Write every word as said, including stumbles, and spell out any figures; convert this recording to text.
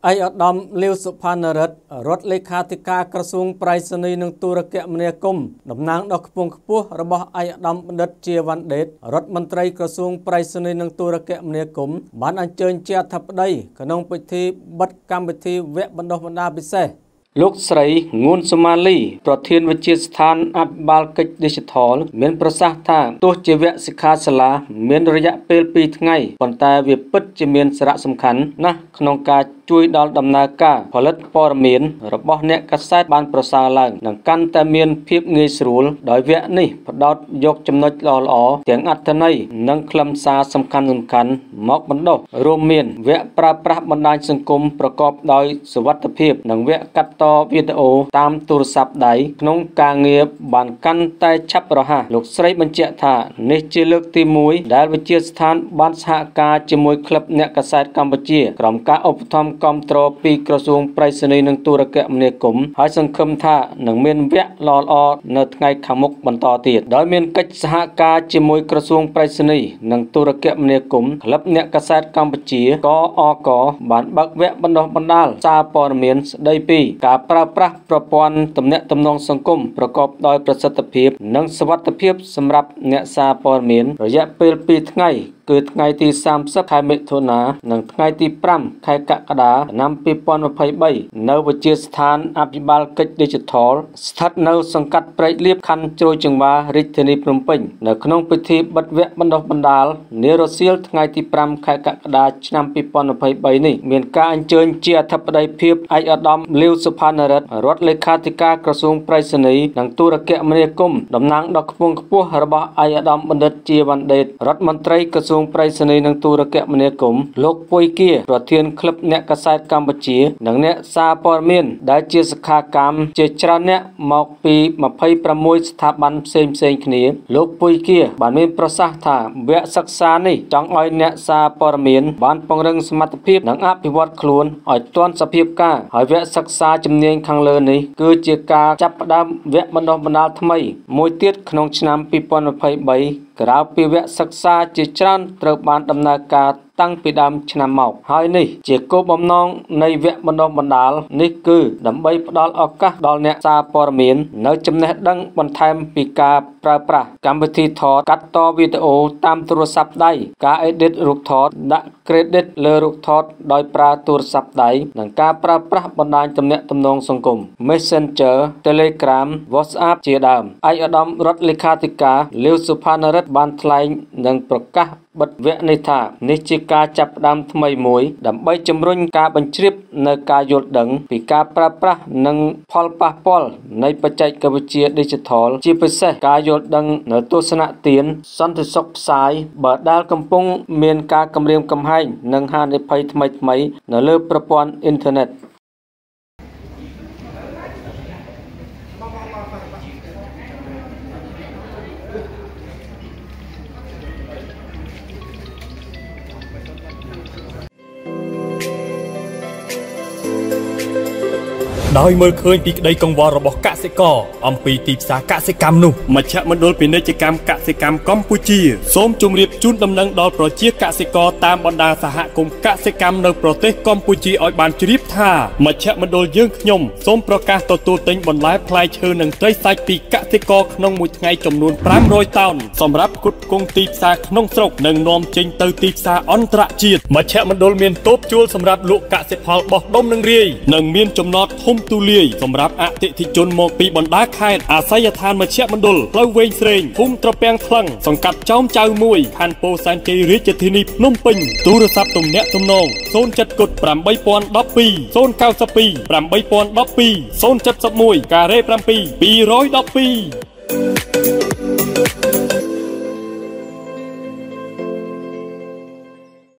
ไออดอมลิวสุพรรณรัตน์รถเลขาธิการกระทรวงไปรษณีย์និងទូរគមនាគមន៍តំណាងដល់ខ្ពង់ខ្ពស់របស់ឯកឧត្តមបណ្ឌិតជាវណ្ណដេតរដ្ឋមន្ត្រីក្រសួងไปรษณีย์និងទូរគមនាគមន៍បានអញ្ជើញជាអធិបតីក្នុងពិធីបិទកម្មវិធីវគ្គបណ្ដុះបណ្ដាលពិសេសលោកស្រីងួនសុមាលីប្រធានវិទ្យាស្ថានអភិបាលកិច្ច Digital មានប្រសាសន៍ថាទោះជាវគ្គសិក្ខាសាលាមានរយៈពេលពីរថ្ងៃប៉ុន្តែវាពិតជាមានសារៈសំខាន់ណាស់ក្នុងការជួយដល់ដំណើរការផលិតព័ត៌មានរបស់អ្នកកាសែតបានប្រសើរឡើងនិងកាន់តែមានភាពងាយស្រួលដោយវគ្គនេះផ្ដោតយកចំណុចល្អៗទាំងអត្ថន័យនិងខ្លឹមសារសំខាន់ៗមកបណ្ដុះរួមមានវគ្គប្រើប្រាស់បណ្ដាញសង្គមប្រកបដោយសុវត្ថិភាពនិងវគ្គកាត់តវីដេអូតាមទូរស័ព្ទដៃក្នុងការងារបានកាន់តែឆាប់រហ័សលោកស្រីបញ្ជាក់ថានេះជាលើកទីមួយដែលវិទ្យាស្ថានបានសហការជាមួយក្លឹបអ្នកកាសែតកម្ពុជាក្រោមការឧបត្ថម្ភគាំទ្រពីក្រសួងไปรษณีย์និងទូរគមនាគមន៍ហើយសង្ឃឹមថានឹងមានវគ្គល្អៗនៅថ្ងៃខាងមុខបន្តទៀតដោយមានកិច្ចសហការជាមួយក្រសួងไปรษณีย์និងទូរគមនាគមន៍ក្លឹបអ្នកកាសែតកម្ពុជាកអកបានបើកវគ្គបណ្ដុះបណ្ដាលសារព័ត៌មានស្ដីពីការប្រើប្រាស់ប្រព័ន្ធទំនាក់ទំនងសង្គមប្រកបដោយប្រសិទ្ធភាពនិងសុវត្ថិភាពសម្រាប់អ្នកសារព័ត៌មានរយៈពេលពីរថ្ងៃគឺថ្ងៃទីសាមសិបខែមិថុនានិងថ្ងៃទីប្រាំខែកក្កដាឆ្នាំពីរពាន់ម្ភៃបីនៅវិទ្យាស្ថានអភិបាលកិច្ច Digital ស្ថិតនៅសង្កាត់ព្រែកលៀបខណ្ឌជ្រោយចង្វាររាជធានីភ្នំពេញនៅក្នុងពិធីបិទវគ្គបណ្ដុះបណ្ដាលនារសៀលថ្ងៃទីប្រាំខែកក្កដាឆ្នាំពីរពាន់ម្ភៃបីនេះមានការអញ្ជើញជាអធិបតីភាពឯកឧត្តមលាវសុផានរិទ្ធរដ្ឋលេខាធិការក្រសួងไปรษณีย์និងទូរគមនាគមន៍តំណាងដល់ខ្ពង់ខ្ពស់របស់ឯកឧត្តមបណ្ឌិតជាវណ្ណដេតរដ្ឋមន្ត្រីក្រសួងไปรษณีย์និងទូរគមនាគមន៍លោកពុយគាប្រធានក្លឹបអ្នកកាសែតកម្ពុជានិងអ្នកសារព័ត៌មានដែលជាសិក្ខាកាមជាច្រើនអ្នកមកពីម្ភៃប្រាំមួយស្ថាប័នផ្សេងផ្សេងគ្នាលោកពុយគាបានមានប្រសាសន៍ថាវគ្គសិក្សានេះចង់ឲ្យអ្នកសារព័ត៌មានបានពង្រឹងសមត្ថភាពនិងអភិវឌ្ឍខ្លួនឲ្យទាន់សភាពការហើយវគ្គសិក្សាជំនាញខាងលើនេះគឺជាការចាប់ផ្ដើមវគ្គបណ្ដុះបណ្ដាលថ្មីមួយទៀតក្នុងឆ្នាំពីរពាន់ម្ភៃបីក្រៅពីវគ្គសិក្សាជាច្រើនត្រូវបានដំណើរការតាំងពីដើមឆ្នាំមកហើយនេះជាគោលបំណងនៃវគ្គបណ្ដុះបណ្ដាលនេះគឺដើម្បីផ្ដល់ឱកាសដល់អ្នកសារព័ត៌មាននៅចំណេះដឹងបន្ថែមពីការប្រើប្រាស់កម្មវិធីថតកាត់តវីដេអូតាមទូរស័ព្ទដៃការ edit រូបថតដាក់ credit លើរូបថតដោយប្រើទូរស័ព្ទដៃនិងការប្រើប្រាស់បណ្ដាញទំនាក់ទំនងសង្គម Messenger Telegram WhatsApp ជាដើមឯកឧត្តមរដ្ឋលេខាធិការលាវសុផានរិទ្ធបានថ្លែងនិងប្រកាសបិទវគ្គនេះថានេះជាការចាប់ផ្ដើមថ្មីមួយដើម្បីជំរុញការបញ្ជ្រាបនៅការយល់ដឹងពីការប្រើប្រាស់និងផលប៉ះពាល់នៃបច្ចេកវិទ្យា Digital ជាពិសេសការយល់ដឹងនៅទស្សនៈទានសន្តិសុខផ្សាយបើដែលកំពុងមានការគំរាមកំហែងនិងហានិភ័យថ្មីៗនៅលើប្រព័ន្ធអ៊ីនធឺណិតដោយមើលឃើញពីក្តីកង្វល់របស់កសិករអំពីទីផ្សារកសិកម្មនោះមជ្ឈមណ្ឌលពាណិជ្ជកម្មកសិកម្មកម្ពុជាសូមជម្រាបជូនដំណឹងដល់ប្រជាកសិករតាមបណ្ដាសហគមន៍កសិកម្មនៅប្រទេសកម្ពុជាឲ្យបានជ្រាបថាមជ្ឈមណ្ឌលយើងខ្ញុំសូមប្រកាសទទួលទិញបន្លែផ្លែឈើនិងត្រីសាច់ពីកសិករក្នុងមួយថ្ងៃចំនួនប្រាំរយតោនសម្រាប់ផ្គត់ផ្គង់ទីផ្សារក្នុងស្រុកនិងនាំចេញទៅទីផ្សារអន្តរជាតិមជ្ឈមណ្ឌលមានតូបជួលសម្រាប់លក់កសិផលបោះដុំនិងរាយនិងមានចំណតធំទូលាយសម្រាប់អតិថិជនមកពីបណ្ដាខេត្តអាសយដ្ឋានមជ្ឈមណ្ឌលផ្លូវវែងស្រេងភូមិត្រពាំងថ្លឹងសង្កាត់ចោមចៅមួយខណ្ឌពោធិ៍សែនជ័យរាជធានីភ្នំពេញទូរស័ព្ទទំនាក់ទំនងศูนย์ เจ็ด กุด แปด หนึ่ง หนึ่ง สอง ศูนย์ เก้า สอง แปด หนึ่ง หนึ่ง สอง ศูนย์ เจ็ด หนึ่ง การ៉េ เจ็ด การ៉េ สอง สอง สอง